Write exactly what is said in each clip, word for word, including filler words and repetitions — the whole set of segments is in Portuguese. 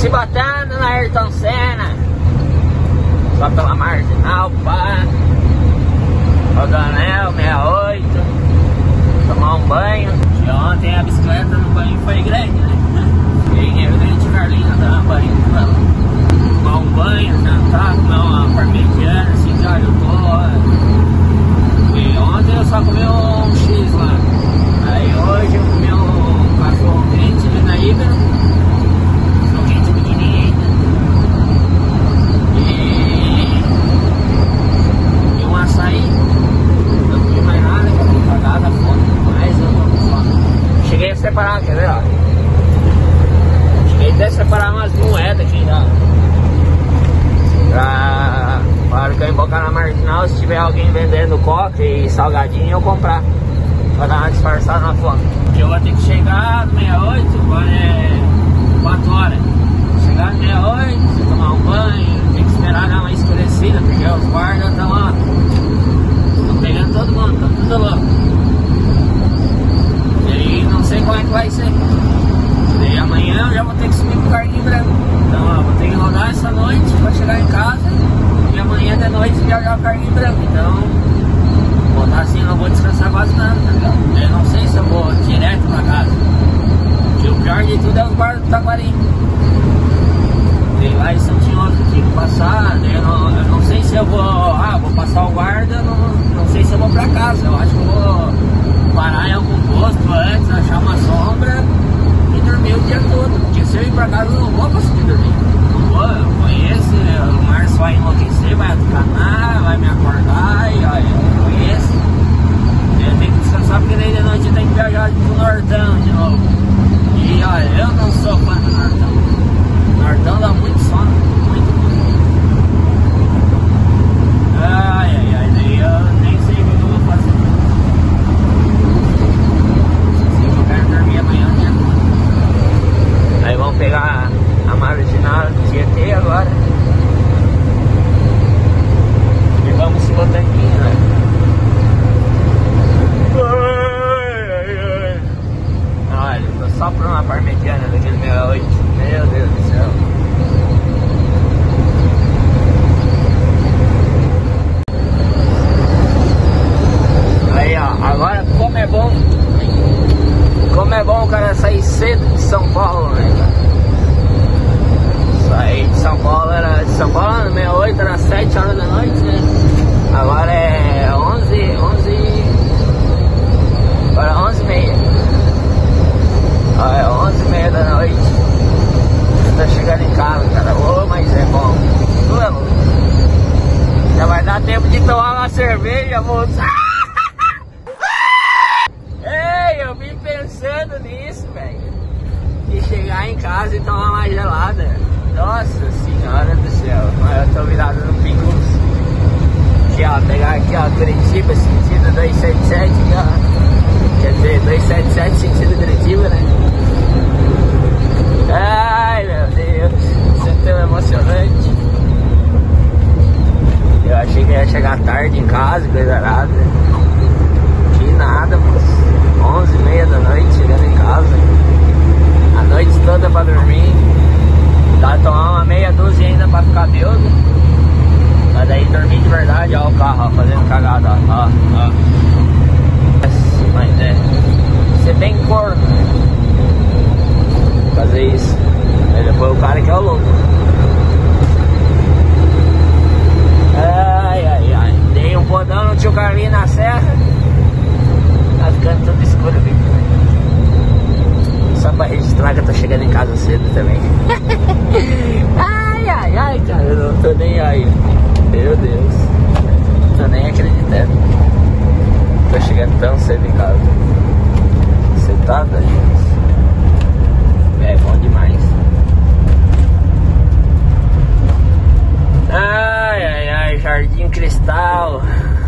se botando na Ayrton Senna, só pela marginal, pá, Rodanel sessenta e oito, tomar um banho. E ontem a bicicleta no banho foi grande, né? E eu dei de Carlinha, dar uma banho com ela. Tomar um banho, jantar, comer uma parmegiana, assim, já eu tô. E ontem eu só comi um X lá. Aí hoje eu comi um cachorro quente ali na Ibero. Cachorro quente pequenininho ainda. E... e um açaí. Não comi mais nada, que eu tô cagada, fome demais, eu tô com fome. Cheguei a separar, quer ver, ó? Cheguei até a separar umas moedas aqui já. Pra... pra hora que eu embocar na marginal, se tiver alguém vendendo coca e salgadinho, eu comprar. Pra dar uma disfarçada na fome. Porque eu vou ter que chegar no sessenta e oito, agora é quatro horas. Vou chegar no sessenta e oito, tomar um banho, tem que esperar dar uma escurecida, porque os guardas estão lá. Estão pegando todo mundo, tá tudo louco. E aí não sei como é que vai ser. E amanhã eu já vou ter que subir pro carguinho branco. Então ó, vou ter que rodar essa noite pra chegar em casa. E amanhã de noite já já o carguinho branco. Então, rodar assim eu não vou descansar quase nada, tá ligado? Eu não sei se eu vou direto pra casa. Porque o pior de tudo é os guardas do Taquari. Tem lá em Santinho outro que tem que passar. Eu não, eu não sei se eu vou. Ah, vou passar o guarda, não, não sei se eu vou pra casa. Eu acho que eu vou parar em algum posto antes, achar uma sombra e dormir o dia todo. Porque se eu ir pra casa eu não vou conseguir dormir. Não vou, eu conheço, o Márcio vai enlouquecer, vai atucanar, vai me acordar e olha, eu conheço. Eu tenho que descansar porque daí de noite eu tenho que viajar pro Nortão de novo. E olha, eu não sou fã do Nortão. O Nortão dá muito sono, muito, muito. Ai, ai, ai, daí eu nem sei o que eu vou fazer. Sei que eu quero dormir amanhã o dia todo. Aí vamos pegar a marginal do Tietê agora. E vamos se botandinho, né? Olha, tô só por uma parmegiana daquele sessenta e oito. Meu Deus do céu. Aí ó, agora como é bom. Como é bom o cara sair cedo de São Paulo, né, cara? Saí de São Paulo, era de São Paulo no sessenta e oito, era sete horas da noite, né? Agora é onze, onze, agora é onze e meia. Ah, é onze e meia da noite. Tá chegando em casa, cara. Ô, mas é bom. Tu é louco. Já vai dar tempo de tomar uma cerveja, moço. Ei, eu vim pensando nisso, velho. De chegar em casa e tomar uma gelada. Nossa senhora do céu. Eu tô virado no Pingus. Aqui ó, pegar aqui ó, Curitiba, sentido duzentos e setenta e sete, ó. Quer dizer, duzentos e setenta e sete sentido Curitiba, né? Ai meu Deus, isso é tão emocionante. Eu achei que ia chegar tarde em casa, coisa nada. Que nada, moço. Onze e meia da noite, chegando em casa. A noite toda pra dormir. Dá pra tomar uma meia dúzia ainda pra ficar bêbado. Mas daí dormir de verdade, ó o carro, ó, fazendo cagada, ó, ó, ó. Mas é, ser bem corno, né? Fazer isso. Aí depois o cara que é o louco. Ai, ai, ai. Dei um podão no tio Carlinho na serra. Tá ficando tudo escuro aqui. Só pra registrar que eu tô chegando em casa cedo também. Ai, ai, ai, cara, eu não tô nem aí. Meu Deus. Não tô nem acreditando. Tô chegando tão cedo em casa. Você tá doido? É bom demais. Ai, ai, ai, Jardim Cristal.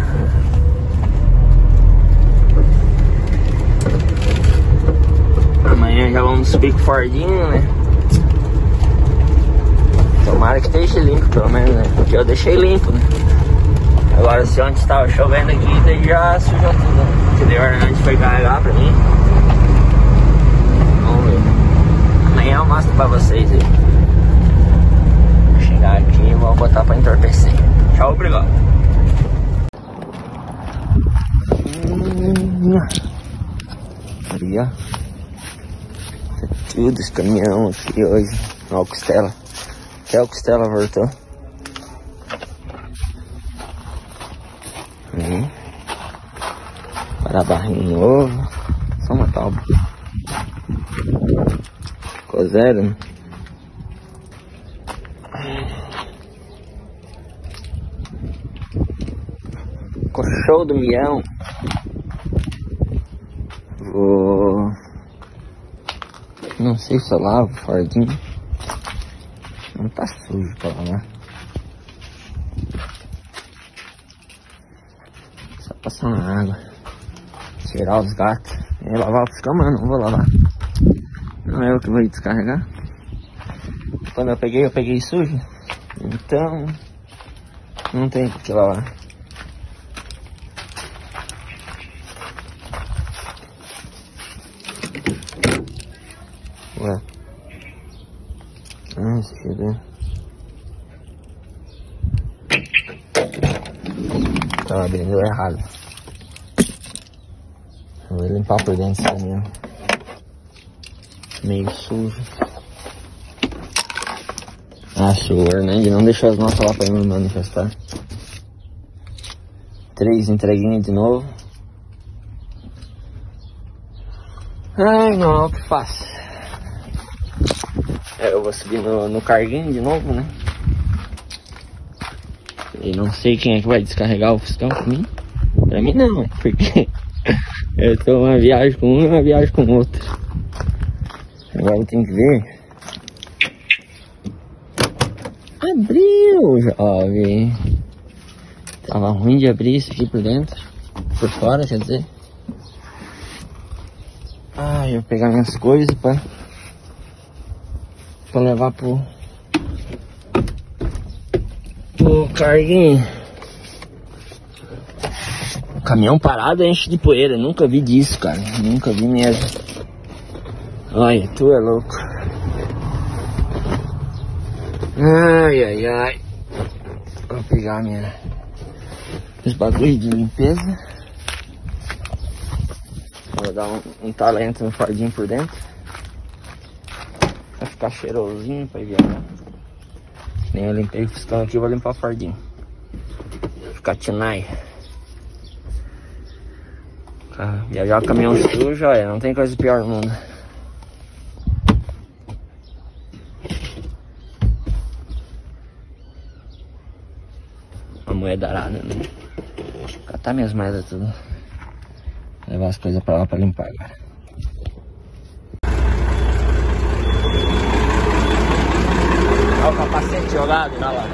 Amanhã já vamos subir com o Fordinho, né? Tomara que esteja limpo, pelo menos, né? Porque eu deixei limpo, né? Agora, se ontem estava chovendo aqui, daí já sujou tudo, né? Que daí a gente foi carregar pra mim. Vamos ver. Amanhã eu mostro pra vocês aí. Só pra entorpecer. Tchau, obrigado. Hum, aí, ó. Tudo esse caminhão aqui hoje. Ó, o Costela. Até o Costela voltou. Aí. Para barrinho novo. Só uma tábua. Ficou zero, né? Ficou show do milhão. Vou... Não sei se eu lavo o fardinho. Não tá sujo pra lavar. Só passar na água. Tirar os gatos. E lavar pros camas, não vou lavar. Não é eu que vou descarregar. Quando eu peguei, eu peguei sujo. Então, não tem por que lavar. Ué. Ah, deixa eu ver. Tava abrindo errado. Eu vou limpar por dentro esse caminhão. Meio sujo. Acho o Hernandes não deixou as notas lá pra me manifestar. Três entreguinhas de novo. Ai, não, o que faço? É, eu vou subir no, no carguinho de novo, né? E não sei quem é que vai descarregar o fiscal pra mim. Pra mim não, porque eu tô uma viagem com um e uma viagem com outro. Agora tem que ver. Abriu, jovem. Tava ruim de abrir isso aqui por dentro. Por fora, quer dizer. Ah, eu vou pegar minhas coisas pra, pra levar pro, pro carguinho. O caminhão parado enche de poeira. Nunca vi disso, cara. Nunca vi mesmo. Olha, tu é louco. Ai, ai, ai. Vou pegar minha... os bagulhos de limpeza. Vou dar um, um talento no fardinho por dentro. Vai ficar cheirosinho pra viajar. Nem eu limpei o fiscal aqui, eu vou limpar o fardinho. Vai ficar tinai. Viajar com caminhão sujo, olha, não tem coisa pior no mundo. Uma moeda arada, né? Catar minhas moedas tudo. Levar as coisas pra lá pra limpar agora. Olha o capacete jogado, olha lá.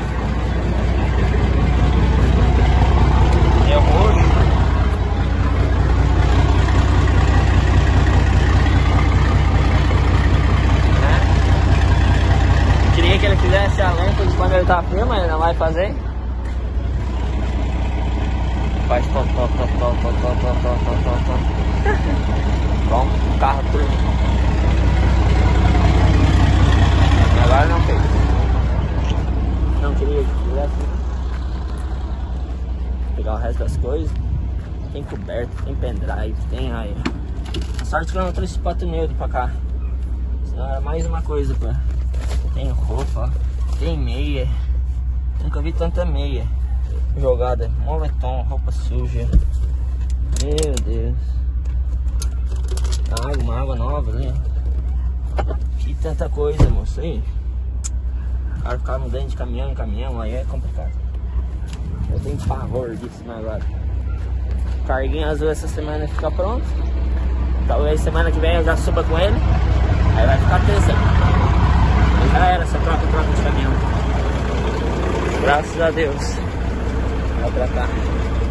É roxo. É. Queria que ele fizesse a lenta de quando ele tá frio, mas ele não vai fazer. Faz top, top, top, top, top, top, top, top, top, top, top. Bom, o carro tudo. Agora não fez. Não queria que fizesse. Pegar o resto das coisas. Tem coberta, tem pendrive, tem aí. A sorte que eu não trouxe pato neutro pra cá. Senão era mais uma coisa, pô. Tem roupa, ó. Tem meia. Nunca vi tanta meia jogada, moletom, roupa suja. Meu Deus. Água, uma água nova, né? Que tanta coisa, moço. Aí o cara ficar mudando de caminhão em caminhão, aí é complicado. Eu tenho pavor disso, mas agora carguinho azul essa semana fica pronto. Talvez semana que vem eu já suba com ele. Aí vai ficar terça. Aí já era essa troca, troca de caminhão. Graças a Deus. Vai pra cá.